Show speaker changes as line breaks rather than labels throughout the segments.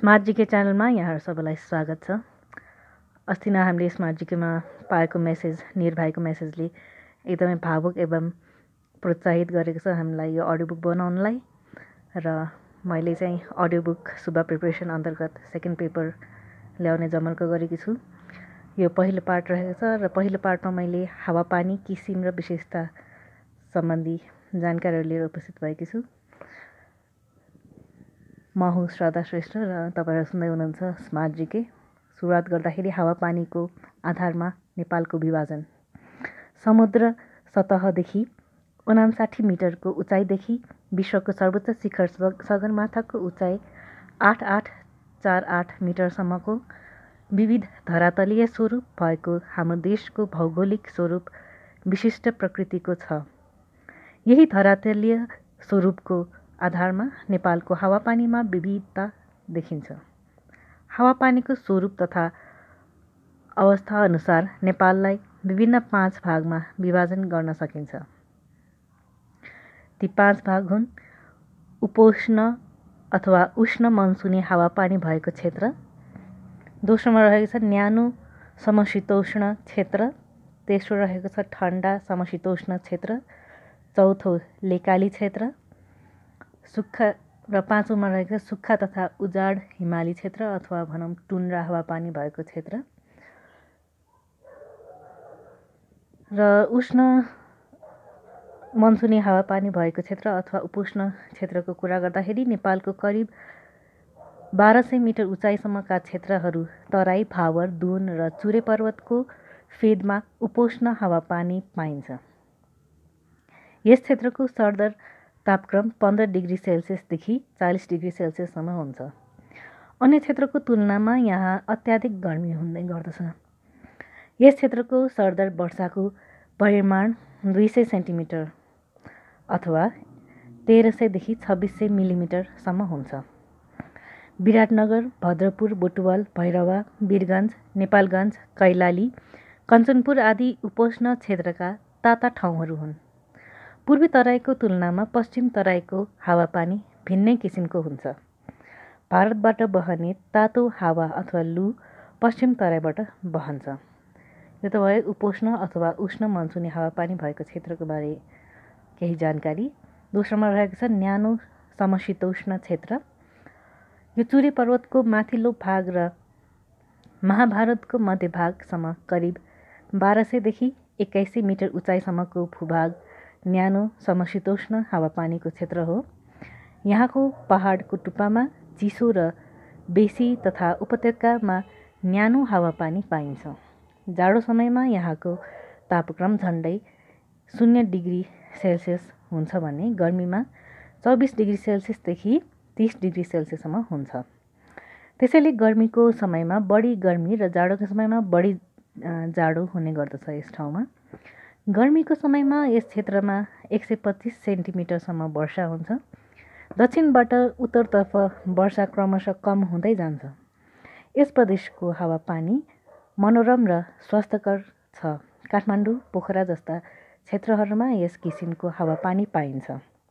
Smart GK च्यानलमा यहाँहरू सबैलाई स्वागत छ। अस्ति नै हामीले स्मार्ट जीकेमा पाएको मेसेज, निर भाइको मेसेजले एकदमै भावुक एवं प्रोत्साहित गरेको छ हामीलाई यो अडियो बुक बनाउनलाई। र मैले चाहिँ अडियो बुक सुब्बा प्रिपरेसन अन्तर्गत सेकेन्ड पेपर ल्याउने जमर्को गरेकी छु। यो पहिलो पार्ट रहेको छ र पहिलो पार्टमा मैले हावापानी, किसिम र विशेषता सम्बन्धी जानकारीहरू लिएर उपस्थित भएकी छु। म हुँ श्रद्धा श्रेष्ठ र तपाईँहरू सुन्दै हुनुहुन्छ स्मार्ट जीके। सुरुवात गर्दाखेरि हावापानीको आधारमा नेपालको विभाजन। समुद्र सतहदेखि 59 मिटरको उचाइदेखि विश्वको सर्वोच्च शिखर सगरमाथाको उचाइ 8848 मिटरसम्मको विविध धरातलीय स्वरूप भएको हाम्रो देशको भौगोलिक स्वरूप विशिष्ट प्रकृतिको छ। यही धरातलीय स्वरूपको आधारमा नेपालको हावापानीमा विविधता देखिन्छ। हावापानीको स्वरूप तथा अवस्था अनुसार नेपाललाई विभिन्न 5 भागमा विभाजन गर्न सकिन्छ। ती 5 भाग हुन्: उपोष्ण अथवा उष्ण मनसुनी हावापानी भएको क्षेत्र, दोस्रोमा रहेको छ न्यानो समशीतोष्ण क्षेत्र, तेस्रो रहेको छ ठन्डा समशीतोष्ण क्षेत्र, चौथो लेकाली क्षेत्र, सुक्खा र पाँचौँमा रहेको सुक्खा तथा उजाड हिमाली क्षेत्र अथवा भनौँ टुन्ड्रा हावापानी भएको क्षेत्र। र उष्ण मनसुनी हावापानी भएको क्षेत्र अथवा उपोष्ण क्षेत्रको कुरा गर्दाखेरि नेपालको करिब 1200 मिटर उचाइसम्मका क्षेत्रहरू तराई, भावर, दून र चुरे पर्वतको फेदमा उपोष्ण हावापानी पाइन्छ। यस क्षेत्रको सरदर तापक्रम 15 डिग्री सेल्सियसदेखि 40 डिग्री सेल्सियससम्म हुन्छ। अन्य क्षेत्रको तुलनामा यहाँ अत्याधिक गर्मी हुँदै गर्दछ। यस क्षेत्रको सरदर वर्षाको परिमाण 200 सेन्टिमिटर अथवा 1300देखि 2600 मिलिमिटरसम्म हुन्छ। विराटनगर, भद्रपुर, बुटवल, भैरवा, वीरगञ्ज, नेपालगञ्ज, कैलाली, कञ्चनपुर आदि उपोष्ण क्षेत्रका ताता ठाउँहरू हुन्। पूर्वी तराईको तुलनामा पश्चिम तराईको हावापानी भिन्नै किसिमको हुन्छ। भारतबाट बहने तातो हावा अथवा लु पश्चिम तराईबाट बहन्छ। यो त भयो उपोष्ण अथवा उष्ण मनसुनी हावापानी भएको क्षेत्रको बारे केही जानकारी। दोस्रोमा रहेको छ न्यानो समशीतोष्ण क्षेत्र। यो चुरे पर्वतको माथिल्लो भाग र महाभारतको मध्यभागसम्म करिब 1200देखि 2100 मिटर उचाइसम्मको भूभाग न्यानो समशीतोष्ण हावापानीको क्षेत्र हो। यहाँको पहाडको टुप्पामा चिसो र बेसी तथा उपत्यकामा न्यानो हावापानी पाइन्छ। जाडो समयमा यहाँको तापक्रम झन्डै 0 डिग्री सेल्सियस हुन्छ भने गर्मीमा 24 डिग्री सेल्सियसदेखि 30 डिग्री सेल्सियससम्म हुन्छ। त्यसैले गर्मीको समयमा बढी गर्मी र जाडोको समयमा बढी जाडो हुने गर्दछ यस ठाउँमा। गर्मीको समयमा यस क्षेत्रमा 125 सेन्टिमिटरसम्म वर्षा हुन्छ। दक्षिणबाट उत्तरतर्फ वर्षा क्रमशः कम हुँदै जान्छ। यस प्रदेशको हावापानी मनोरम र स्वास्थ्यकर छ। काठमाडौँ, पोखरा जस्ता क्षेत्रहरूमा यस किसिमको हावापानी पाइन्छ।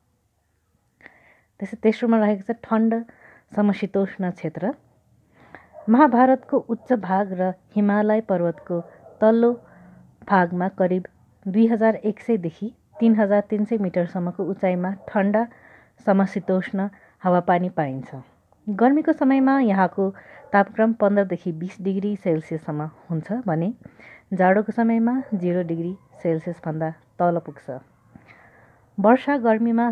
तेस्रोमा रहेको छ ठण्ड समशीतोष्ण क्षेत्र। महाभारतको उच्च भाग र हिमालय पर्वतको तल्लो भागमा करिब 2100देखि 3300 मिटरसम्मको उचाइमा ठन्डा समशीतोष्ण हावापानी पाइन्छ। गर्मीको समयमा यहाँको तापक्रम 15देखि 20 डिग्री सेल्सियससम्म हुन्छ भने जाडोको समयमा 0 डिग्री सेल्सियसभन्दा तल पुग्छ। वर्षा गर्मीमा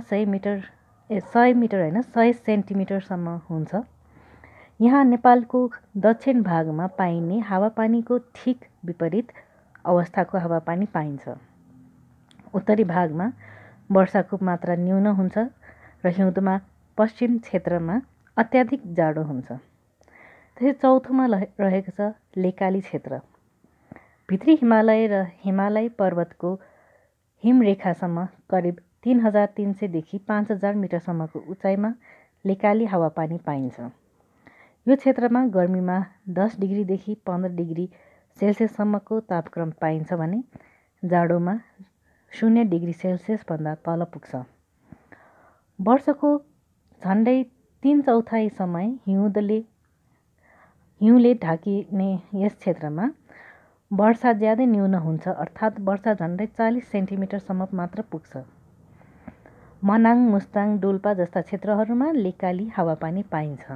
100 सेन्टिमिटरसम्म हुन्छ। यहाँ नेपालको दक्षिण भागमा पाइने हावापानीको ठिक विपरीत अवस्थाको हावापानी पाइन्छ। उत्तरी भागमा वर्षाको मात्रा न्यून हुन्छ र हिउँदमा पश्चिम क्षेत्रमा अत्याधिक जाडो हुन्छ। त्यसै चौथोमा रहेको छ लेकाली क्षेत्र। भित्री हिमालय र हिमालय पर्वतको हिमरेखासम्म करिब 3300देखि 5000 मिटरसम्मको उचाइमा लेकाली हावापानी पाइन्छ। यो क्षेत्रमा गर्मीमा 10 डिग्रीदेखि 15 डिग्री सेल्सियससम्मको तापक्रम पाइन्छ भने जाडोमा 0 डिग्री सेल्सियसभन्दा तल पुग्छ। वर्षको झन्डै 3/4 समय हिउँदले हिउँले ढाकिने यस क्षेत्रमा वर्षा ज्यादै न्यून हुन्छ, अर्थात् वर्षा झन्डै 40 सेन्टिमिटरसम्म मात्र पुग्छ। मनाङ, मुस्ताङ, डोल्पा जस्ता क्षेत्रहरूमा लेकाली हावापानी पाइन्छ।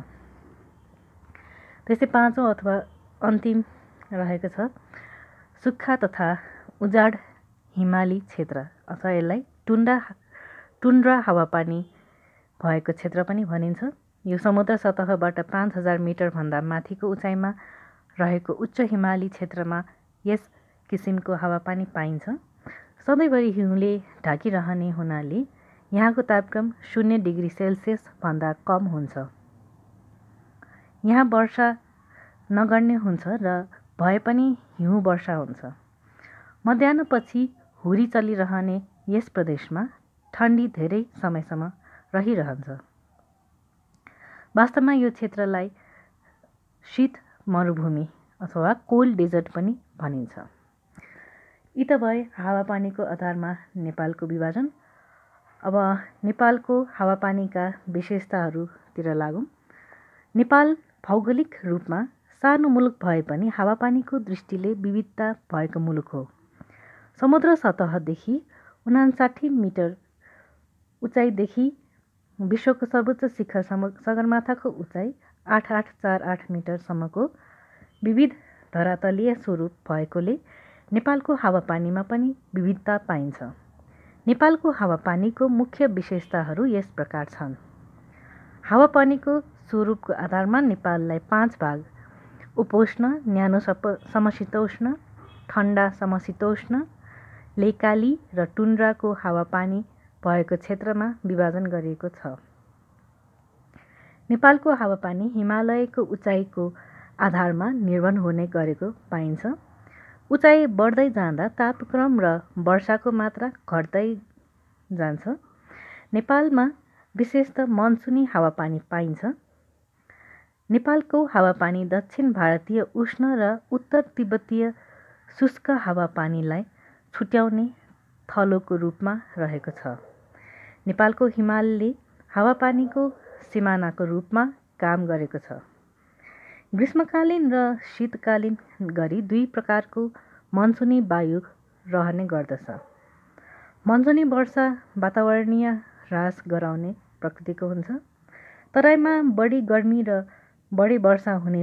त्यसै पाँचौँ अथवा अन्तिम रहेको छ सुक्खा तथा उजाड हिमाली क्षेत्र, अथवा यसलाई टुन्ड्रा हावापानी भएको क्षेत्र पनि भनिन्छ। यो समुद्र सतहबाट 5000 मिटरभन्दा माथिको उचाइमा रहेको उच्च हिमाली क्षेत्रमा यस किसिमको हावापानी पाइन्छ। सधैँभरि हिउँले ढाकिरहने हुनाले यहाँको तापक्रम 0 डिग्री सेल्सियस भन्दा कम हुन्छ। यहाँ वर्षा नगर्ने हुन्छ र भए पनि हिउँ वर्षा हुन्छ। मध्याह्नपछि हुरी चलिरहने यस प्रदेशमा ठन्डी धेरै समयसम्म रहिरहन्छ। वास्तवमा यो क्षेत्रलाई शीत मरुभूमि अथवा कोल्ड डेजर्ट पनि भनिन्छ। यी त भए हावापानीको आधारमा नेपालको विभाजन। अब नेपालको हावापानीका विशेषताहरूतिर लागौँ। नेपाल भौगोलिक रूपमा सानो मुलुक भए पनि हावापानीको दृष्टिले विविधता भएको मुलुक हो। समुद्र सतहदेखि 59 मिटर उचाइदेखि विश्वको सर्वोच्च शिखर सगरमाथाको उचाइ 8848 मिटरसम्मको विविध धरातलीय स्वरूप भएकोले नेपालको हावापानीमा पनि विविधता पाइन्छ। नेपालको हावापानीको मुख्य विशेषताहरू यस प्रकार छन्। हावापानीको स्वरूपको आधारमा नेपाललाई 5 भाग उपोष्ण, न्यानो समशीतोष्ण, ठन्डा समशीतोष्ण, लेकाली र टुन्ड्राको हावापानी भएको क्षेत्रमा विभाजन गरिएको छ। नेपालको हावापानी हिमालयको उचाइको आधारमा निर्भर हुने गरेको पाइन्छ। उचाइ बढ्दै जाँदा तापक्रम र वर्षाको मात्रा घट्दै जान्छ। नेपालमा विशेषतः मनसुनी हावापानी पाइन्छ। नेपालको हावापानी दक्षिण भारतीय उष्ण र उत्तर तिब्बतीय शुष्क हावापानीलाई छुट्याउने थलोको रूपमा रहेको छ। नेपालको हिमालले हावापानीको सिमानाको रूपमा काम गरेको छ। ग्रीष्मकालीन र शीतकालीन गरी 2 प्रकारको मनसुनी वायु रहने गर्दछ। मनसुनी वर्षा वातावरणीय ह्रास गराउने प्रकृतिको हुन्छ। तराईमा बढी गर्मी र बढी वर्षा हुने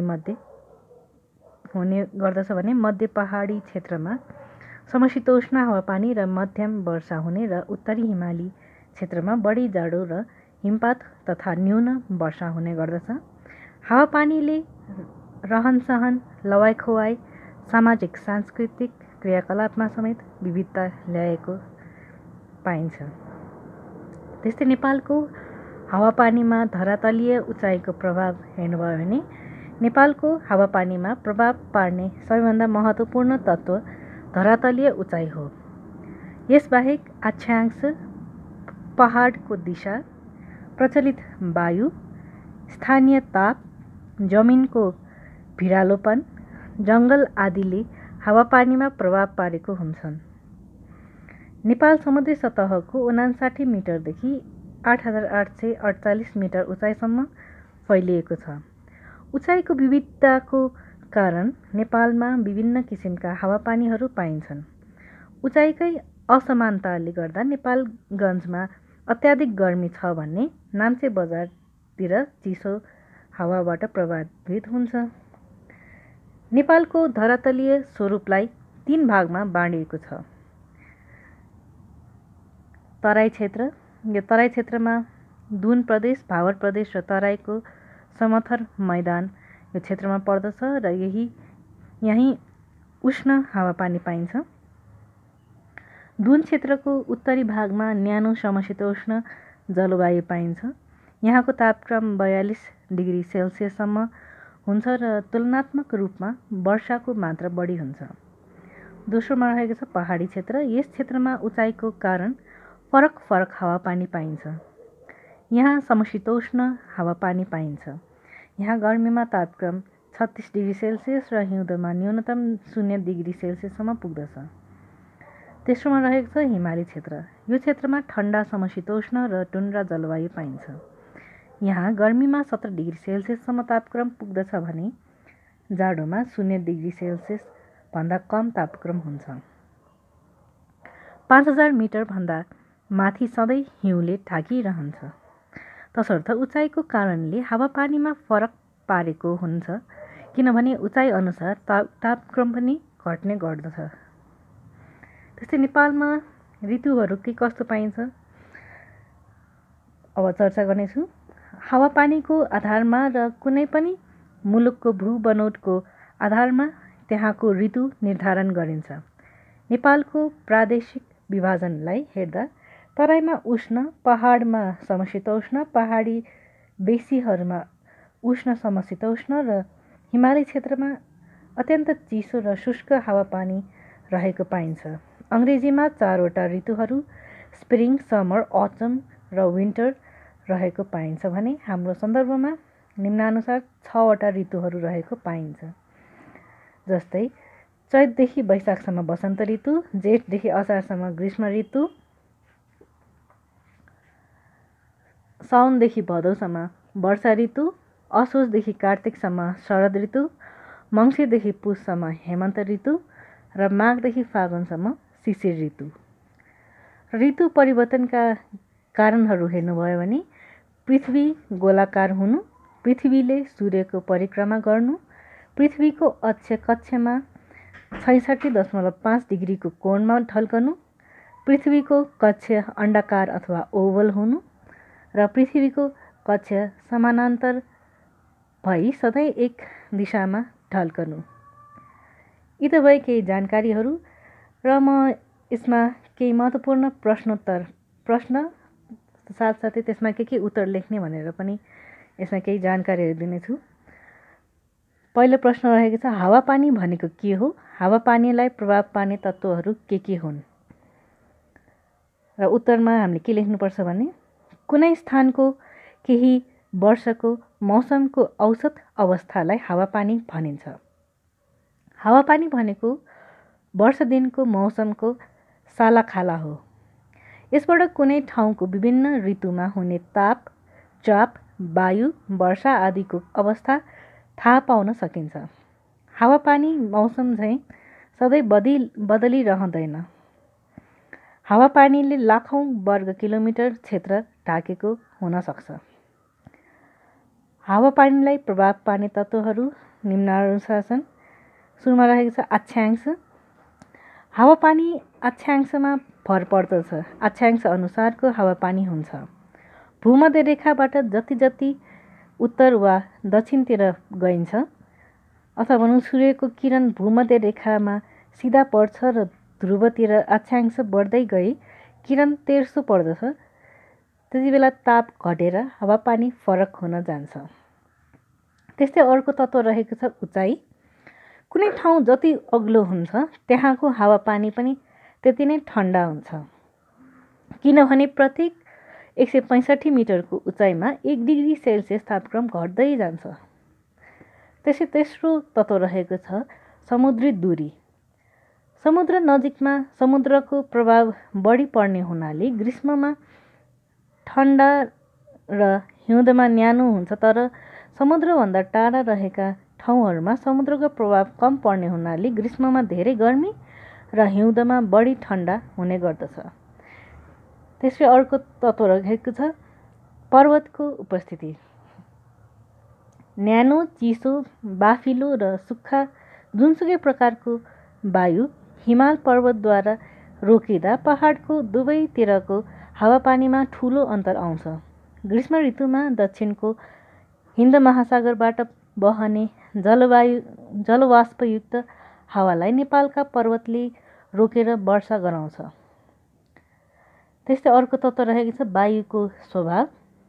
गर्दछ भने मध्य पहाडी क्षेत्रमा समशीतोष्ण हावापानी र मध्यम वर्षा हुने र उत्तरी हिमाली क्षेत्रमा बढी जाडो र हिमपात तथा न्यून वर्षा हुने गर्दछ। हावापानीले रहनसहन, लवाइखुवाइ, सामाजिक सांस्कृतिक क्रियाकलापमा समेत विविधता ल्याएको पाइन्छ। त्यस्तै नेपालको हावापानीमा धरातलीय उचाइको प्रभाव हेर्नुभयो भने नेपालको हावापानीमा प्रभाव पार्ने सबैभन्दा महत्त्वपूर्ण तत्त्व धरातलीय उचाइ हो। यसबाहेक अक्षांश, पहाडको दिशा, प्रचलित वायु, स्थानीय ताप, जमिनको भिरालोपन, जङ्गल आदिले हावापानीमा प्रभाव पारेको हुन्छन्। नेपाल समुद्री सतहको 59 मिटरदेखि 8848 मिटर उचाइसम्म फैलिएको छ। उचाइको विविधताको कारण नेपालमा विभिन्न किसिमका हावापानीहरू पाइन्छन्। उचाइकै असमानताले गर्दा नेपालगञ्जमा अत्याधिक गर्मी छ भने नाम्चे बजारतिर चिसो हावाबाट प्रभावित हुन्छ। नेपालको धरातलीय स्वरूपलाई 3 भागमा बाँडिएको छ। तराई क्षेत्र, यो तराई क्षेत्रमा दुन प्रदेश, भावर प्रदेश र तराईको समथर मैदान यो क्षेत्रमा पर्दछ र यही उष्ण हावापानी पाइन्छ। दुन क्षेत्रको उत्तरी भागमा न्यानो समशीतोष्ण जलवायु पाइन्छ। यहाँको तापक्रम 42 डिग्री सेल्सियससम्म हुन्छ र तुलनात्मक रूपमा वर्षाको मात्रा बढी हुन्छ। दोस्रोमा रहेको छ पहाडी क्षेत्र। यस क्षेत्रमा उचाइको कारण फरक फरक हावापानी पाइन्छ। यहाँ समशीतोष्ण हावापानी पाइन्छ। यहाँ गर्मीमा तापक्रम 36 डिग्री सेल्सियस र हिउँदोमा न्यूनतम 0 डिग्री सेल्सियससम्म पुग्दछ। तेस्रोमा रहेको छ हिमाली क्षेत्र। यो क्षेत्रमा ठन्डा समशीतोष्ण र टुन्ड्रा जलवायु पाइन्छ। यहाँ गर्मीमा 17 डिग्री सेल्सियससम्म तापक्रम पुग्दछ भने जाडोमा 0 डिग्री सेल्सियस भन्दा कम तापक्रम हुन्छ। 5000 मिटरभन्दा माथि सधैँ हिउँले ढाकिरहन्छ। तसर्थ उचाइको कारणले हावापानीमा फरक पारेको हुन्छ, किनभने उचाइ अनुसार तापक्रम पनि घट्ने गर्दछ। त्यस्तै नेपालमा ऋतुहरू के कस्तो पाइन्छ अब चर्चा गर्नेछु। हावापानीको आधारमा र कुनै पनि मुलुकको भूबनोटको आधारमा त्यहाँको ऋतु निर्धारण गरिन्छ। नेपालको प्रादेशिक विभाजनलाई हेर्दा तराईमा उष्ण, पहाडमा समशीतोष्ण, पहाडी बेसीहरूमा उष्ण समशीतोष्ण र हिमाली क्षेत्रमा अत्यन्त चिसो र शुष्क हावापानी रहेको पाइन्छ। अङ्ग्रेजीमा 4वटा ऋतुहरू स्प्रिङ, समर, अटम र विन्टर रहेको पाइन्छ भने हाम्रो सन्दर्भमा निम्नानुसार 6वटा ऋतुहरू रहेको पाइन्छ। जस्तै चैतदेखि वैशाखसम्म वसन्त ऋतु, जेठदेखि असारसम्म ग्रीष्म ऋतु, साउनदेखि भदौसम्म वर्षा ऋतु, असोजदेखि कार्तिकसम्म शरद ऋतु, मङ्सिरदेखि पुससम्म हेमन्त ऋतु र माघदेखि फागुनसम्म शिशिर ऋतु। ऋतु परिवर्तनका कारणहरू हेर्नुभयो भने पृथ्वी गोलाकार हुनु, पृथ्वीले सूर्यको परिक्रमा गर्नु, पृथ्वीको अक्ष कक्षमा 66.5 डिग्रीको कोणमा ढल्कनु, पृथ्वीको कक्ष अण्डाकार अथवा ओभल हुनु र पृथ्वीको कक्ष समानान्तर भई सधैँ एक दिशामा ढल्कनु। यी त भए केही जानकारीहरू र म यसमा केही महत्त्वपूर्ण प्रश्न साथसाथै त्यसमा के उत्तर लेख्ने भनेर पनि यसमा केही जानकारीहरू दिनेछु। पहिलो प्रश्न रहेको छ, हावापानी भनेको के हो? हावापानीलाई प्रभाव पार्ने तत्त्वहरू के हुन्? र उत्तरमा हामीले के लेख्नुपर्छ भने कुनै स्थानको केही वर्षको मौसमको औसत अवस्थालाई हावापानी भनिन्छ। हावापानी भनेको वर्ष दिनको मौसमको सालाखाला हो। यसबाट कुनै ठाउँको विभिन्न ऋतुमा हुने ताप, चाप, वायु, वर्षा आदिको अवस्था थाहा पाउन सकिन्छ। हावापानी मौसम झैँ सधैँ बदलिरहँदैन। हावापानीले लाखौँ वर्ग किलोमिटर क्षेत्र ढाकेको हुन सक्छ। हावापानीलाई प्रभाव पार्ने तत्त्वहरू निम्नानुसार छन्। सुरुमा रहेको छ अक्षांश। हावापानी अक्षांशमा भर पर्दछ। अक्षांश अनुसारको हावापानी हुन्छ। भूमध्य रेखाबाट जति उत्तर वा दक्षिणतिर गइन्छ अथवा भनौँ सूर्यको किरण भूमध्य रेखामा सिधा पर्छ र ध्रुवतिर अक्षांश बढ्दै गई किरण तेर्सो पर्दछ, त्यति बेला ताप घटेर हावापानी फरक हुन जान्छ। त्यस्तै अर्को तत्त्व रहेको छ उचाइ। कुनै ठाउँ जति अग्लो हुन्छ त्यहाँको हावापानी पनि त्यति नै ठन्डा हुन्छ, किनभने प्रत्येक 165 मिटरको उचाइमा 1 डिग्री सेल्सियस तापक्रम घट्दै जान्छ। त्यसै तेस्रो तत्त्व रहेको छ समुद्री दूरी। समुद्र नजिकमा समुद्रको प्रभाव बढी पर्ने हुनाले ग्रीष्ममा ठन्डा र हिउँदमा न्यानो हुन्छ, तर समुद्रभन्दा टाढा रहेका ठाउँहरूमा समुद्रको प्रभाव कम पर्ने हुनाले ग्रीष्ममा धेरै गर्मी र हिउँदमा बढी ठन्डा हुने गर्दछ। त्यसै अर्को तत्त्व रहेको छ पर्वतको उपस्थिति। न्यानो, चिसो, बाफिलो र सुक्खा जुनसुकै प्रकारको वायु हिमाल पर्वतद्वारा रोकिँदा पहाडको दुवैतिरको हावापानीमा ठूलो अन्तर आउँछ। ग्रीष्म ऋतुमा दक्षिणको हिन्द महासागरबाट बहने जलवाष्पयुक्त हावालाई नेपालका पर्वतले रोकेर वर्षा गराउँछ। त्यस्तै अर्को तत्त्व रहेको छ वायुको स्वभाव।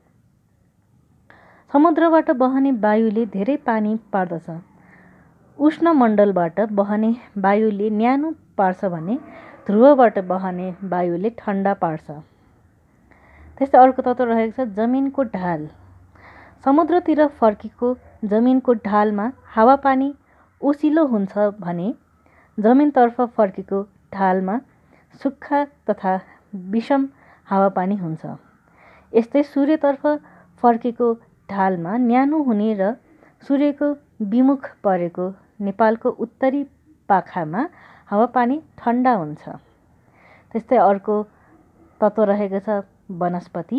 समुद्रबाट बहने वायुले धेरै पानी पार्दछ। उष्णमण्डलबाट बहने वायुले न्यानो पार्छ भने ध्रुवबाट बहने वायुले ठन्डा पार्छ। त्यस्तै अर्को तत्त्व रहेको छ जमिनको ढाल। समुद्रतिर फर्केको जमिनको ढालमा हावापानी ओसिलो हुन्छ भने जमिनतर्फ फर्केको ढालमा सुक्खा तथा विषम हावापानी हुन्छ। यस्तै सूर्यतर्फ फर्केको ढालमा न्यानो हुने र सूर्यको विमुख परेको नेपालको उत्तरी पाखामा हावापानी ठन्डा हुन्छ। त्यस्तै अर्को तत्त्व रहेको छ वनस्पति।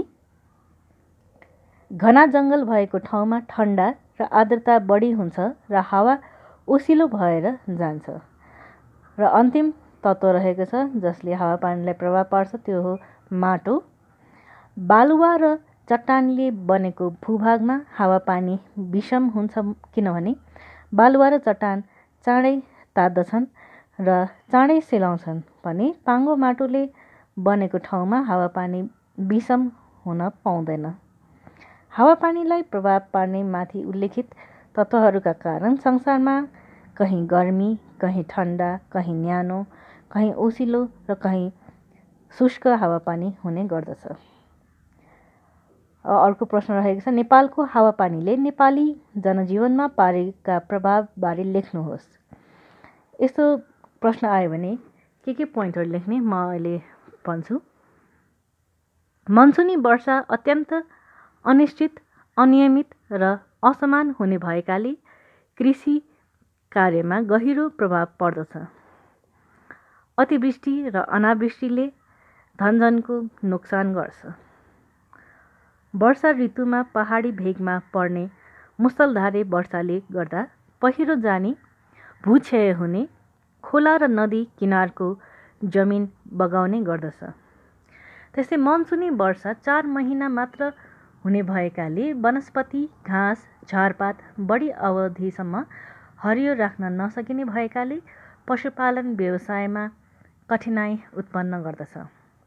घना जङ्गल भएको ठाउँमा ठन्डा र आर्द्रता बढी हुन्छ र हावा ओसिलो भएर जान्छ। र अन्तिम तत्त्व रहेको छ जसले हावापानीलाई प्रभाव पार्छ, त्यो हो माटो। बालुवा र चट्टानले बनेको भूभागमा हावापानी विषम हुन्छ, किनभने बालुवा र चट्टान चाँडै तात्दछन् र चाँडै सेलाउँछन् भने पाङ्गो माटोले बनेको ठाउँमा हावापानी विषम हुन पाउँदैन। हावापानीलाई प्रभाव पार्ने माथि उल्लेखित तत्त्वहरूका कारण संसारमा कहीँ गर्मी, कहीँ ठन्डा, कहीँ न्यानो, कहीँ ओसिलो र कहीँ शुष्क हावापानी हुने गर्दछ। अर्को प्रश्न रहेको छ, नेपालको हावापानीले नेपाली जनजीवनमा पारेका प्रभावबारे लेख्नुहोस्। यस्तो प्रश्न आयो भने के पोइन्टहरू लेख्ने म अहिले भन्छु। मनसुनी वर्षा अत्यन्त अनिश्चित, अनियमित र असमान हुने भएकाले कृषि कार्यमा गहिरो प्रभाव पर्दछ। अतिवृष्टि र अनावृष्टिले धनजनको नोक्सान गर्छ। वर्षा ऋतुमा पहाडी भेगमा पर्ने मुसलधारे वर्षाले गर्दा पहिरो जाने, भूक्षय हुने, खोला र नदी किनारको जमिन बगाउने गर्दछ। त्यस्तै मनसुनी वर्षा 4 महिना मात्र हुने भएकाले वनस्पति, घाँस, झारपात बढी अवधिसम्म हरियो राख्न नसकिने भएकाले पशुपालन व्यवसायमा कठिनाइ उत्पन्न गर्दछ।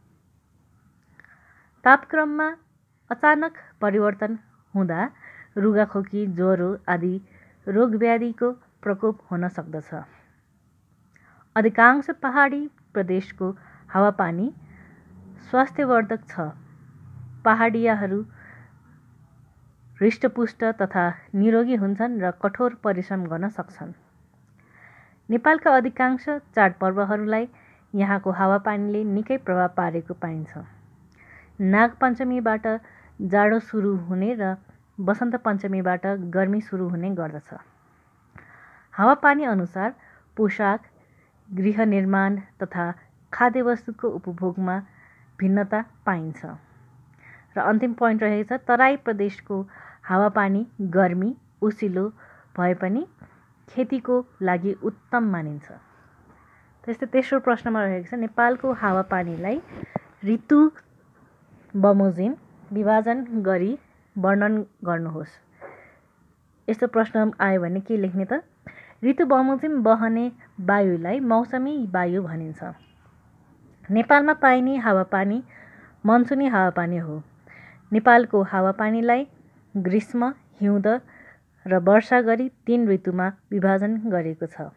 तापक्रममा अचानक परिवर्तन हुँदा रुगाखोकी, ज्वरो आदि रोगव्याधिको प्रकोप हुन सक्दछ। अधिकांश पहाडी प्रदेशको हावापानी स्वास्थ्यवर्धक छ। पहाडियाहरू हृष्टपुष्ट तथा निरोगी हुन्छन् र कठोर परिश्रम गर्न सक्छन्। नेपालका अधिकांश चाडपर्वहरूलाई यहाँको हावापानीले निकै प्रभाव पारेको पाइन्छ। नागपञ्चमीबाट जाडो सुरु हुने र वसन्त पञ्चमीबाट गर्मी सुरु हुने गर्दछ। हावापानी अनुसार पोशाक, गृह निर्माण तथा खाद्यवस्तुको उपभोगमा भिन्नता पाइन्छ। र अन्तिम पोइन्ट रहेको छ, तराई प्रदेशको हावापानी गर्मी, ओसिलो भए पनि खेतीको लागि उत्तम मानिन्छ। त्यस्तै तेस्रो प्रश्नमा रहेको छ, नेपालको हावापानीलाई ऋतु बमोजिम विभाजन गरी वर्णन गर्नुहोस्। यस्तो प्रश्न आयो भने के लेख्ने त? ऋतु बमोजिम बहने वायुलाई मौसमी वायु भनिन्छ। नेपालमा पाइने हावापानी मनसुनी हावापानी हो। नेपालको हावापानीलाई ग्रीष्म, हिउँद र वर्षा गरी 3 ऋतुमा विभाजन गरिएको छ।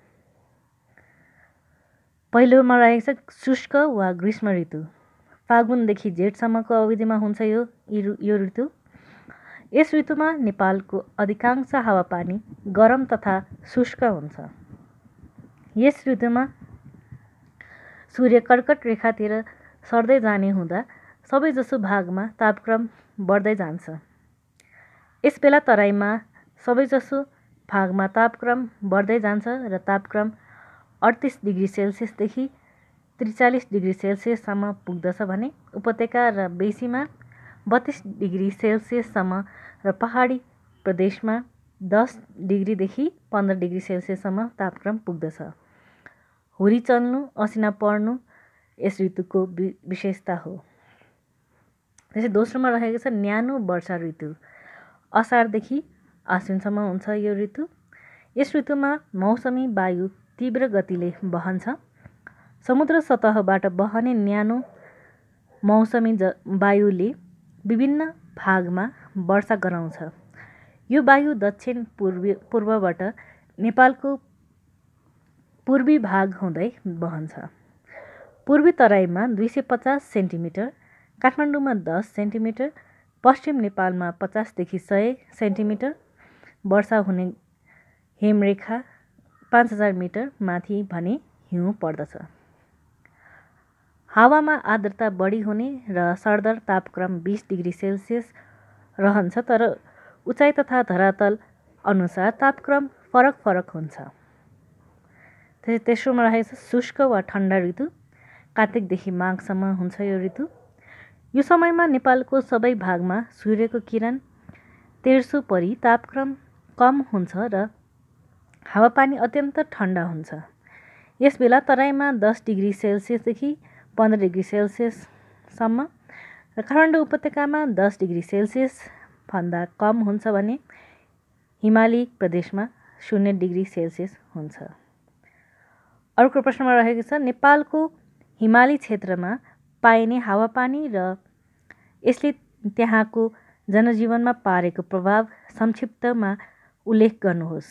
पहिलोमा रहेको छ शुष्क वा ग्रीष्म ऋतु। फागुनदेखि जेठसम्मको अवधिमा हुन्छ यो ऋतु। यस ऋतुमा नेपालको अधिकांश हावापानी गरम तथा शुष्क हुन्छ। यस ऋतुमा सूर्य कर्कट रेखातिर सर्दै जाने हुँदा सबैजसो भागमा तापक्रम बढ्दै जान्छ। यसबेला तराईमा सबैजसो भागमा तापक्रम बढ्दै जान्छ र तापक्रम 38 डिग्री सेल्सियसदेखि 43 डिग्री सेल्सियससम्म पुग्दछ भने उपत्यका र बेसीमा 32 डिग्री सेल्सियससम्म र पहाडी प्रदेशमा 10 डिग्रीदेखि 15 डिग्री सेल्सियससम्म तापक्रम पुग्दछ। हुरी चल्नु, असिना पर्नु यस ऋतुको विशेषता हो। त्यसै दोस्रोमा रहेको छ न्यानो वर्षा ऋतु। असारदेखि आश्विनसम्म हुन्छ यो ऋतु। यस ऋतुमा मौसमी वायु तीव्र गतिले बहन्छ। समुद्र सतहबाट बहने न्यानो मौसमी वायुले विभिन्न भागमा वर्षा गराउँछ। यो वायु दक्षिण पूर्वबाट नेपालको पूर्वी भाग हुँदै बहन्छ। पूर्वी तराईमा 250 सेन्टिमिटर, काठमाडौँमा 10 सेन्टिमिटर, पश्चिम नेपालमा 50 देखि 100 सेन्टिमिटर वर्षा हुने हिमरेखा 5000 मिटर माथि भने हिउँ पर्दछ। हावामा आर्द्रता बढी हुने र सरदर तापक्रम 20 डिग्री सेल्सियस रहन्छ, तर उचाइ तथा धरातल अनुसार तापक्रम फरक फरक हुन्छ। तेस्रोमा रहेको छ शुष्क वा ठन्डा ऋतु। कार्तिकदेखि माघसम्म हुन्छ यो ऋतु। यो समयमा नेपालको सबै भागमा सूर्यको किरण तेर्सो परी तापक्रम कम हुन्छ र हावापानी अत्यन्त ठन्डा हुन्छ। यसबेला तराईमा 10 डिग्री सेल्सियसदेखि 15 डिग्री सेल्सियससम्म र काठमाडौँ उपत्यकामा 10 डिग्री सेल्सियसभन्दा कम हुन्छ भने हिमाली प्रदेशमा 0 डिग्री सेल्सियस हुन्छ। अर्को प्रश्नमा रहेको छ नेपालको हिमाली क्षेत्रमा पाइने हावापानी र यसले त्यहाँको जनजीवनमा पारेको प्रभाव संक्षिप्तमा उल्लेख गर्नुहोस्।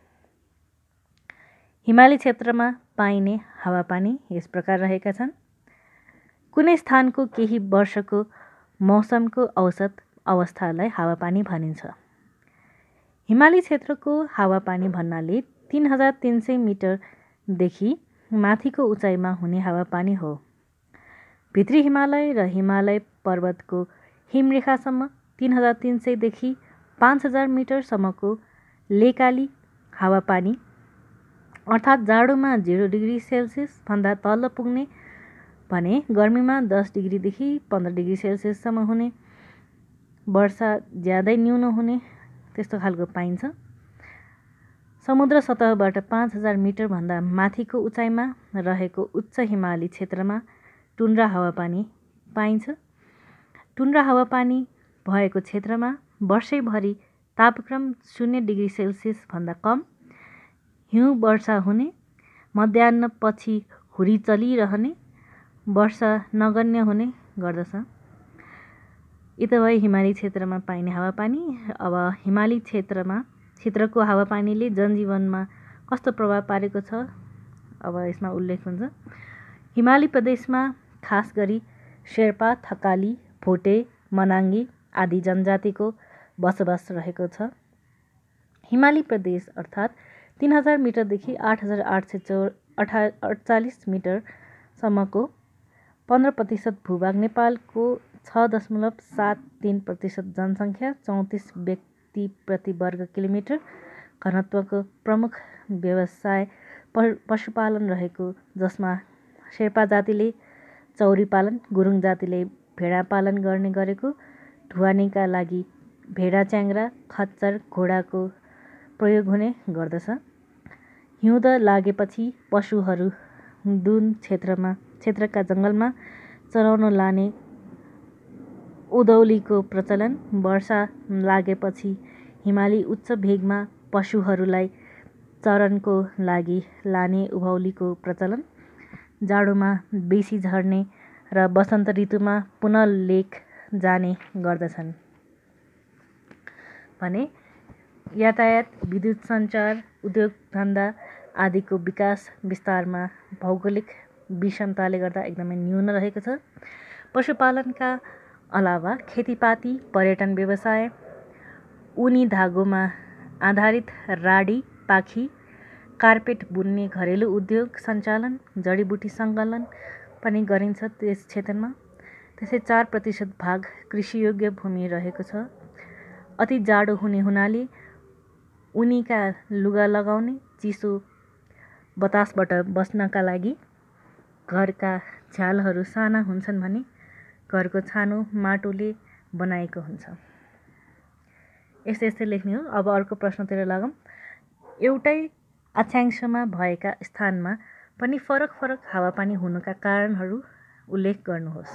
हिमाली क्षेत्रमा पाइने हावापानी यस प्रकार रहेका छन्। कुनै स्थानको केही वर्षको मौसमको औसत अवस्थालाई हावापानी भनिन्छ। हिमाली क्षेत्रको हावापानी भन्नाले 3300 मिटरदेखि माथिको उचाइमा हुने हावापानी हो। भित्री हिमालय र हिमालय पर्वतको हिमरेखासम्म 3300 देखि 5000 मिटरसम्मको लेकाली हावापानी अर्थात् जाडोमा 0 डिग्री सेल्सियसभन्दा तल पुग्ने भने गर्मीमा 10 डिग्रीदेखि 15 डिग्री सेल्सियससम्म हुने, वर्षा ज्यादै न्यून हुने त्यस्तो खालको पाइन्छ। समुद्र सतहबाट 5000 मिटरभन्दा माथिको उचाइमा रहेको उच्च हिमाली क्षेत्रमा टुन्ड्रा हावापानी पाइन्छ। टुन्ड्रा हावापानी भएको क्षेत्रमा वर्षैभरि तापक्रम 0 डिग्री सेल्सियसभन्दा कम, हिउँ वर्षा हुने, मध्याह्नपछि हुरी चलिरहने, वर्षा नगण्य हुने गर्दछ। यी त भए हिमाली क्षेत्रमा पाइने हावापानी। अब हिमाली क्षेत्रको हावापानीले जनजीवनमा कस्तो प्रभाव पारेको छ अब यसमा उल्लेख हुन्छ। हिमाली प्रदेशमा खास गरी शेर्पा, थकाली, भोटे, मनाङ्गी आदि जनजातिको बसोबास रहेको छ। हिमाली प्रदेश अर्थात् 3000 मिटरदेखि 8848 मिटरसम्मको 15% भूभाग नेपालको 6.73% जनसङ्ख्या 34 व्यक्ति प्रति वर्ग किलोमिटर घनत्वको प्रमुख व्यवसाय पशुपालन रहेको, जसमा शेर्पा जातिले चौरी पालन, गुरुङ जातिले भेडा पालन गर्ने गरेको, ढुवानीका लागि भेडा, च्याङ्ग्रा, खच्चर, घोडाको प्रयोग हुने गर्दछ। हिउँद लागेपछि पशुहरू दुन क्षेत्रका जङ्गलमा चराउन लाने उधौलीको प्रचलन, वर्षा लागेपछि हिमाली उच्च भेगमा पशुहरूलाई चरनको लागि लाने उभौलीको प्रचलन, जाडोमा बेसी झर्ने र वसन्त ऋतुमा पुनः लेक जाने गर्दछन् भने यातायात, विद्युत सञ्चार, उद्योग धन्दा आदिको विकास विस्तारमा भौगोलिक विषमताले गर्दा एकदमै न्यून रहेको छ। पशुपालनका अलावा खेतीपाती, पर्यटन व्यवसाय, ऊनी धागोमा आधारित राडी, पाखी, कार्पेट बुन्ने घरेलु उद्योग सञ्चालन, जडीबुटी सङ्कलन पनि गरिन्छ त्यस क्षेत्रमा। त्यसै 4% भाग कृषियोग्य भूमि रहेको छ। अति जाडो हुने हुनाले ऊनीका लुगा लगाउने, चिसो बतासबाट बस्नका लागि घरका झ्यालहरू साना हुन्छन् भने घरको छानो माटोले बनाएको हुन्छ। यस्तै यस्तै लेख्ने हो। अब अर्को प्रश्नतिर लागौँ। एउटै अक्षांशमा भएका स्थानमा पनि फरक फरक हावापानी हुनुका कारणहरू उल्लेख गर्नुहोस्।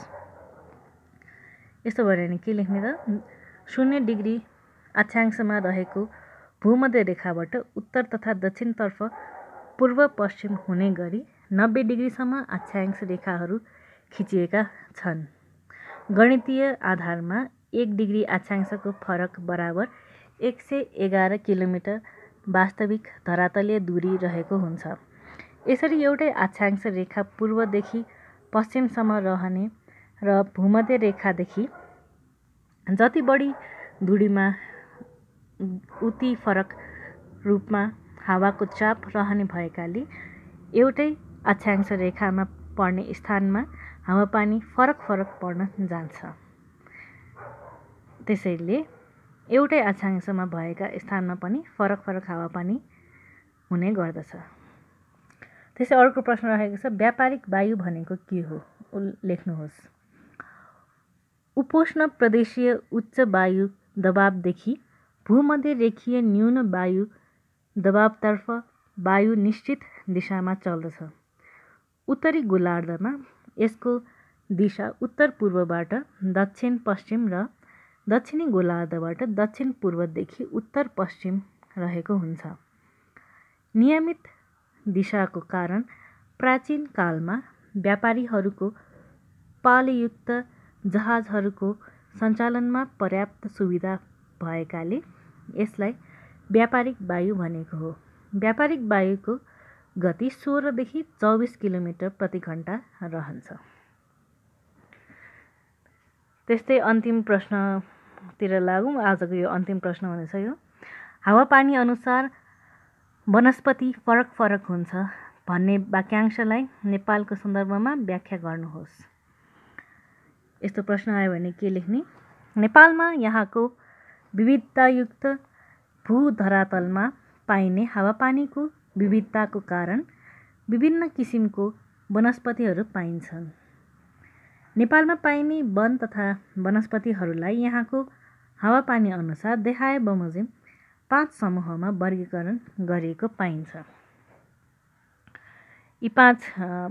यस्तो भयो भने के लेख्ने त? 0 डिग्री अक्षांशमा रहेको भूमध्य रेखाबाट उत्तर तथा दक्षिणतर्फ पूर्व पश्चिम हुने गरी 90 डिग्रीसम्म अक्षांश रेखाहरू खिचिएका छन्। गणितीय आधारमा 1 डिग्री अक्षांशको फरक बराबर 111 किलोमिटर वास्तविक धरातलीय दूरी रहेको हुन्छ। यसरी एउटै अक्षांश रेखा पूर्वदेखि पश्चिमसम्म रहने र भूमध्य रेखादेखि जति बढी दूरीमा उति फरक रूपमा हावाको चाप रहने भएकाले एउटै अक्षांश रेखामा पर्ने स्थानमा हावापानी फरक फरक पर्न जान्छ। त्यसैले एउटै अक्षांशमा भएका स्थानमा पनि फरक फरक हावापानी हुने गर्दछ। त्यसै अर्को प्रश्न रहेको छ, व्यापारिक वायु भनेको के हो? लेख्नुहोस्। उपोष्ण प्रदेशीय उच्च वायु दबावदेखि भूमध्य रेखीय न्यून वायु दबावतर्फ वायु निश्चित दिशामा चल्दछ। उत्तरी गोलार्धमा यसको दिशा उत्तर पूर्वबाट दक्षिण पश्चिम र दक्षिणी गोलार्धबाट दक्षिण पूर्वदेखि उत्तर पश्चिम रहेको हुन्छ। नियमित दिशाको कारण प्राचीन कालमा व्यापारीहरूको पालयुक्त जहाजहरूको सञ्चालनमा पर्याप्त सुविधा भएकाले यसलाई व्यापारिक वायु भनेको हो। व्यापारिक वायुको गति 16 देखि 24 किलोमिटर प्रति घण्टा रहन्छ। त्यस्तै अन्तिम प्रश्नतिर लागौँ। आजको यो अन्तिम प्रश्न हुनेछ यो, हावापानी अनुसार वनस्पति फरक फरक हुन्छ भन्ने वाक्यांशलाई नेपालको सन्दर्भमा व्याख्या गर्नुहोस्। यस्तो प्रश्न आयो भने के लेख्ने? नेपालमा यहाँको विविधतायुक्त भूधरातलमा पाइने हावापानीको विविधताको कारण विभिन्न किसिमको वनस्पतिहरू पाइन्छन्। नेपालमा पाइने वन तथा वनस्पतिहरूलाई यहाँको हावापानी अनुसार देखाए बमोजिम 5 समूहमा वर्गीकरण गरिएको पाइन्छ। यी 5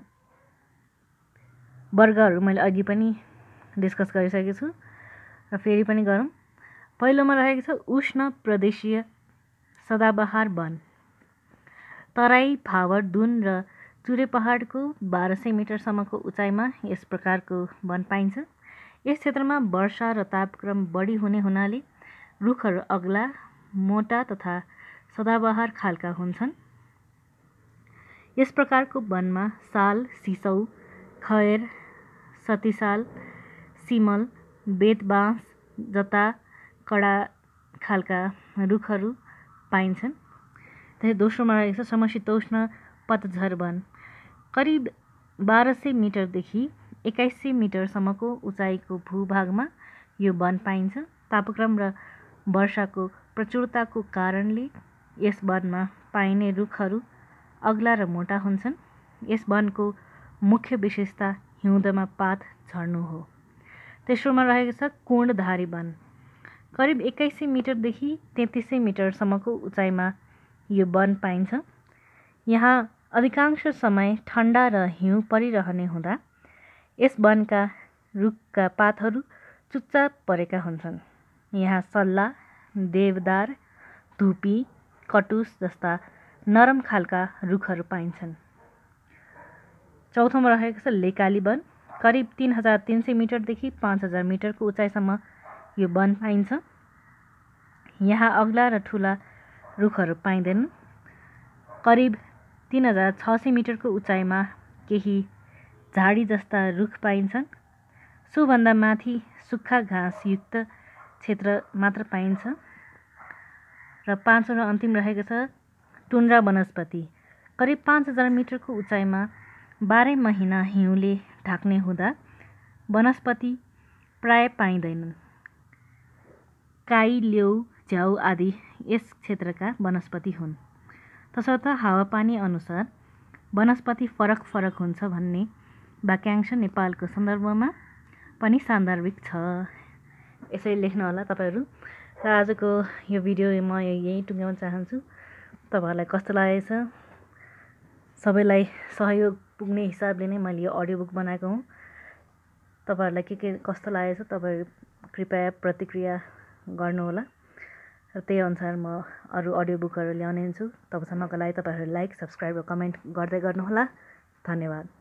वर्गहरू मैले अघि पनि डिस्कस गरिसकेको छु र फेरि पनि गरौँ। पहिलोमा रहेको छ उष्ण प्रदेशीय सदाबहार वन। तराई, फावर, दुन र चुरे पहाडको 1200 मिटरसम्मको उचाइमा यस प्रकारको वन पाइन्छ। यस क्षेत्रमा वर्षा र तापक्रम बढी हुने हुनाले रुखहरू अग्ला, मोटा तथा सदाबहार खालका हुन्छन्। यस प्रकारको वनमा साल, सिसौ, खैर, सतिसाल, सिमल, बेतबाँस जता कडा खालका रुखहरू पाइन्छन्। त्यही दोस्रोमा रहेको छ समशीतोष्ण पतझर वन। करिब 1200 मिटरदेखि 2100 मिटरसम्मको उचाइको भूभागमा यो वन पाइन्छ। तापक्रम र वर्षाको प्रचुरताको कारणले यस वनमा पाइने रुखहरू अग्ला र मोटा हुन्छन्। यस वनको मुख्य विशेषता हिउँदमा पात झर्नु हो। तेस्रोमा रहेको छ कोणधारी वन। करिब 2100 मिटरदेखि 3300 मिटरसम्मको उचाइमा यो वन पाइन्छ। यहाँ अधिकांश समय ठन्डा र हिउँ परिरहने हुँदा यस वनका रुखका पातहरू चुच्चाप परेका हुन्छन्। यहाँ सल्ला, देवदार, धुपी, कटुस जस्ता नरम खालका रुखहरू पाइन्छन्। चौथोमा रहेको छ लेकाली वन। करिब 3300 मिटरदेखि 5000 मिटरको उचाइसम्म यो वन पाइन्छ। यहाँ अग्ला र ठुला रुखहरू पाइँदैनन्। करिब 3600 मिटरको उचाइमा केही झाडी जस्ता रुख पाइन्छन्। सोभन्दा माथि सुक्खा घाँसयुक्त क्षेत्र मात्र पाइन्छ। र पाँचौँ र अन्तिम रहेको छ टुन्ड्रा वनस्पति। करिब 5000 मिटरको उचाइमा 12 महिना हिउँले ढाक्ने हुँदा वनस्पति प्राय पाइँदैनन्। काई, लेउ, झ्याउ आदि यस क्षेत्रका वनस्पति हुन्। तसर्थ हावापानी अनुसार वनस्पति फरक फरक हुन्छ भन्ने वाक्यांश नेपालको सन्दर्भमा पनि सान्दर्भिक छ। यसरी लेख्नु होला तपाईँहरू। र आजको यो भिडियो म यही टुङ्ग्याउन चाहन्छु। तपाईँहरूलाई कस्तो लागेको छ? सबैलाई सहयोग पुग्ने हिसाबले नै मैले यो अडियो बुक बनाएको हुँ। तपाईँहरूलाई के कस्तो लागेको छ तपाईँहरू कृपया प्रतिक्रिया गर्नुहोला र त्यही अनुसार म अरू अडियो बुकहरू ल्याउने हुन्छु। तबसम्मको लागि तपाईँहरू लाइक, सब्सक्राइब र कमेन्ट गर्दै गर्नुहोला। धन्यवाद।